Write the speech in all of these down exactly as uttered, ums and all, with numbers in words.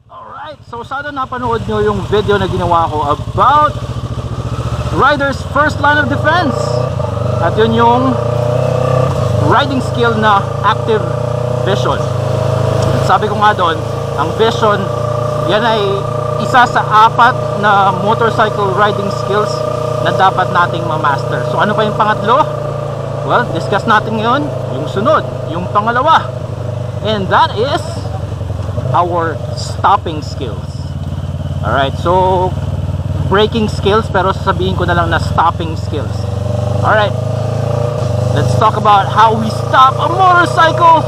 Alright, so sana napanood nyo yung video na ginawa ko about rider's first line of defense. At yun yung riding skill na active vision. At sabi ko nga doon, ang vision, yan ay isa sa apat na motorcycle riding skills na dapat nating ma-master. So ano pa yung pangatlo? Well, discuss natin ngayon yung sunod, yung pangalawa. And that is our stopping skills. Alright, so braking skills, pero sasabihin ko na lang na stopping skills. Alright, let's talk about how we stop a motorcycle.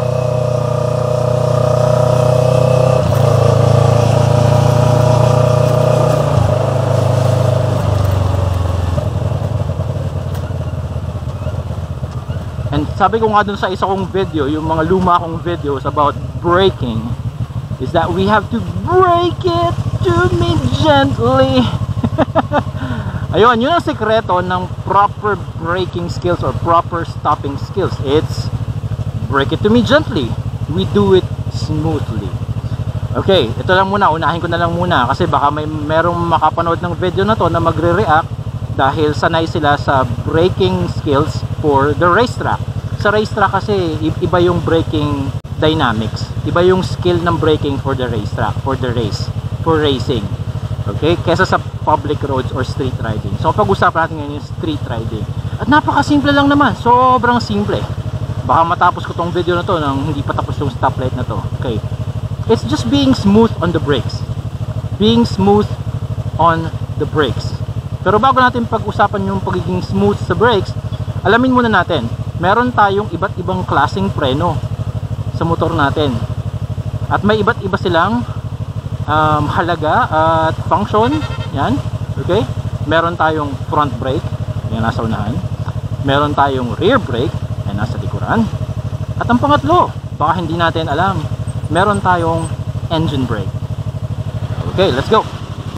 And sabi ko nga dun sa isa kong video, yung mga luma kong videos about braking, is that we have to brake it to me gently. Ayun, yun ang sekreto ng proper braking skills or proper stopping skills. It's brake it to me gently. We do it smoothly. Okay, ito lang muna, unahin ko na lang muna kasi baka may merong makapanood ng video na to na magre-react dahil sanay sila sa braking skills for the racetrack. Sa racetrack kasi iba yung braking dynamics, iba yung skill ng braking for the racetrack, for the race, for racing, okay, kesa sa public roads or street riding. So pag-usapan natin ngayon yung street riding, at napakasimple lang naman, sobrang simple. Baka matapos ko tong video na to nang hindi pa tapos yung stoplight na to. Okay, it's just being smooth on the brakes, being smooth on the brakes. Pero bago natin pag-usapan yung pagiging smooth sa brakes, alamin muna natin, meron tayong iba't ibang klaseng preno sa motor natin, at may iba't iba silang um, halaga at function. Yan, okay, meron tayong front brake, yan nasa unahan, meron tayong rear brake, yan nasa likuran, at ang pangatlo, baka hindi natin alam, meron tayong engine brake. Okay, let's go.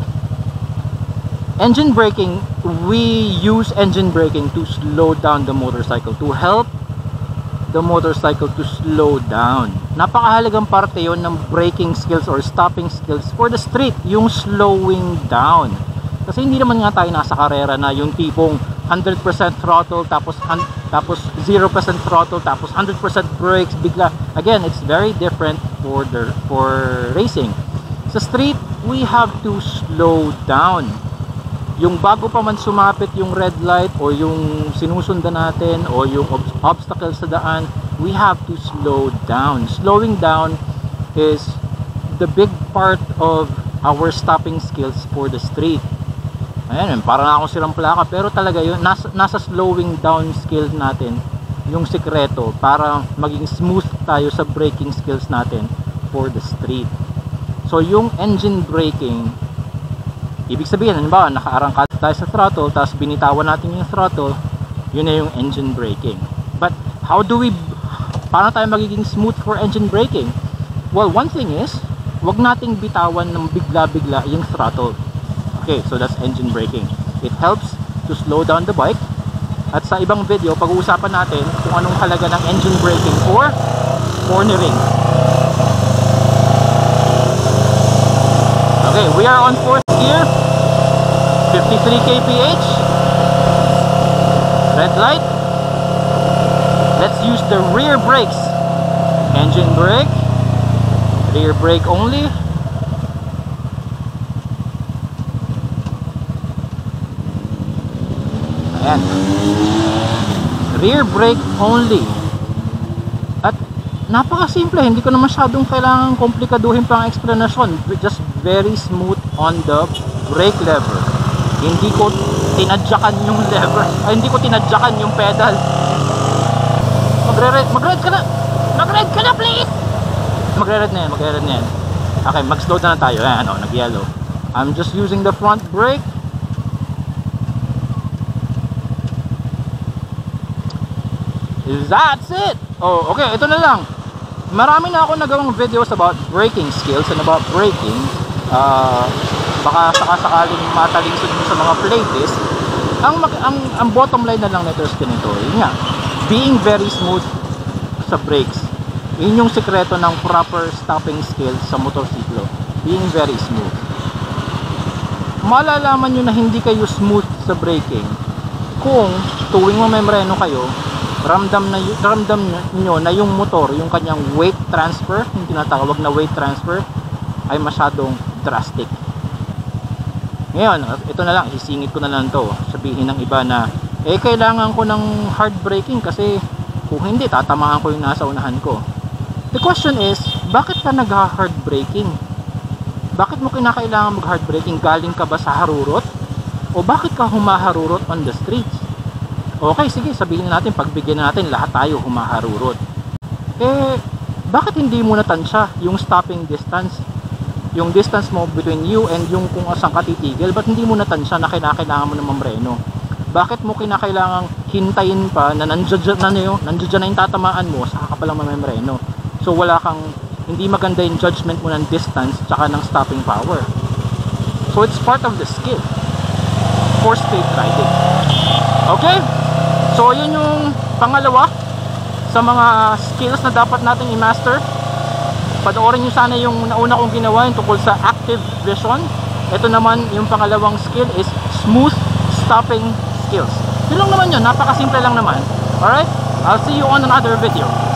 Engine braking, we use engine braking to slow down the motorcycle, to help the motorcycle to slow down. Napakahalagang parte yon ng braking skills or stopping skills for the street, yung slowing down. Kasi hindi naman nga tayo nasa karera na yung tipong one hundred percent throttle tapos tapos zero percent throttle tapos one hundred percent brakes bigla. Again, it's very different for the for racing. Sa street, we have to slow down. Yung bago pa man sumapit yung red light o yung sinusundan natin o yung ob obstacle sa daan, we have to slow down. Slowing down is the big part of our stopping skills for the street. Ayan, parang ako silang plaka, pero talaga yun, nasa, nasa slowing down skills natin yung sikreto para maging smooth tayo sa braking skills natin for the street. So yung engine braking, ibig sabihin, halimbawa, nakaarangkada tayo sa throttle, tapos binitawan natin yung throttle, yun na yung engine braking. But how do we, paano tayo magiging smooth for engine braking? Well, one thing is, wag nating bitawan ng bigla-bigla yung throttle. Okay, so that's engine braking. It helps to slow down the bike. At sa ibang video, pag-uusapan natin kung anong halaga ng engine braking for cornering. Okay, we are on fourth gear, fifty-three kilometers per hour, red light. Let's use the rear brakes. Engine brake, rear brake only. Ayan. Rear brake only. At napakasimple, hindi ko na masyadong kailangan komplikaduhin pang explanation. Just very smooth on the brake lever. Hindi ko tinadyakan yung lever, ay hindi ko tinadyakan yung pedal. Magre-red, mag-red ka na. Mag-red ka na, please. Magre-red na yan, magre-red na yan. Okay, mag-slow na tayo. Ayan, oh, nag-yellow. I'm just using the front brake. That's it. Oh, okay, ito na lang. Marami na ako nagawang videos about braking skills and about braking. Uh, baka sakasakaling matalingsod mo sa mga playlist. Ang, ang, ang bottom line na lang nito is ganito. Yun nga, being very smooth sa brakes. Yun yung sekreto ng proper stopping skills sa motorsiklo. being very smooth. Malalaman nyo na hindi kayo smooth sa braking kung tuwing mamemreno kayo, ramdam na ramdam nyo na yung motor, yung kanyang weight transfer, yung tinatawag na weight transfer, ay masyadong drastic. Ngayon, ito na lang, isingit ko na lang to. Sabihin ng iba na, eh kailangan ko ng hard braking kasi kung hindi, tatamaan ko yung nasa unahan ko. The question is, bakit ka nag-hard braking? Bakit mo kinakailangan mag-hard braking? Galing ka ba sa harurot? O bakit ka humaharurot on the streets? Okay, sige, sabihin natin, pagbigyan natin, lahat tayo humaharurot. Eh, bakit hindi mo natansya yung stopping distance? Yung distance mo between you and yung kung saan ka titigil, ba't hindi mo natansya na kinakailangan mo ng mamreno? Bakit mo kinakailangang hintayin pa na nandiyan na, na, nandiyan na yung tatamaan mo, saka ka palang mamreno? So wala kang, hindi maganda yung judgment mo ng distance tsaka ng stopping power. So it's part of the skill for straight riding. Okay? So yun yung pangalawa sa mga skills na dapat nating i-master. Panoorin nyo sana yung nauna kong ginawa, yung tungkol sa active vision. Ito naman yung pangalawang skill is smooth stopping skills. Yun lang naman yun, napakasimple lang naman. Alright? I'll see you on another video.